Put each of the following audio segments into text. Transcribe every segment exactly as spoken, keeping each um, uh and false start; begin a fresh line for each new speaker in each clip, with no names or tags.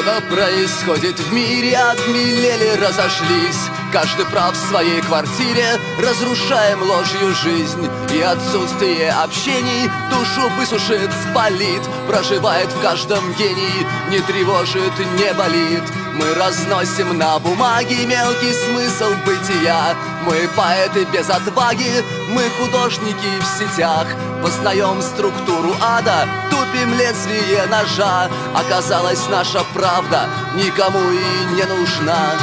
Что-то происходит в мире, обмелели, разошлись. Каждый прав в своей квартире, разрушаем ложью жизнь. И отсутствие общений душу высушит, спалит. Проживает в каждом гений, не тревожит, не болит. Мы разносим на бумаге мелкий смысл бытия. Мы поэты без отваги, мы художники в сетях. Познаем структуру ада, тупим лезвие ножа. Оказалось, наша правда никому и не нужна.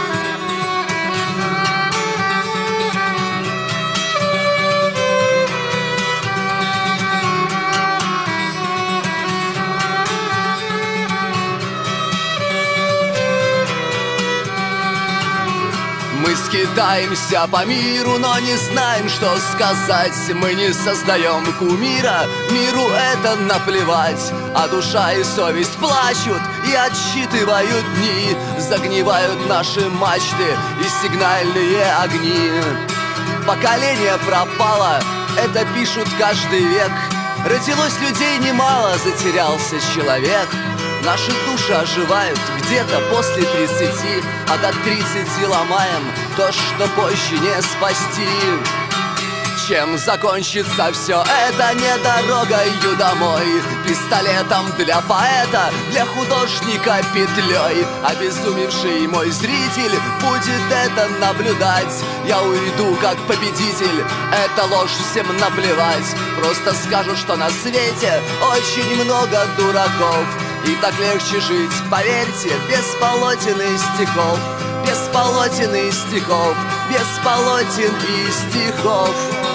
Мы скитаемся по миру, но не знаем, что сказать. Мы не создаем кумира, миру это наплевать. А душа и совесть плачут и отсчитывают дни. Загнивают наши мачты и сигнальные огни. Поколение пропало, это пишут каждый век. Родилось людей немало, затерялся человек. Наши души оживают где-то после тридцати, а до тридцати ломаем то, что позже не спасти. Чем закончится все это, не дорогою домой, пистолетом для поэта, для художника петлей. Обезумевший мой зритель будет это наблюдать. Я уйду как победитель, это ложь, всем наплевать. Просто скажу, что на свете очень много дураков. И так легче жить, поверьте, без полотен и стихов. Без полотен и стихов, без полотен и стихов.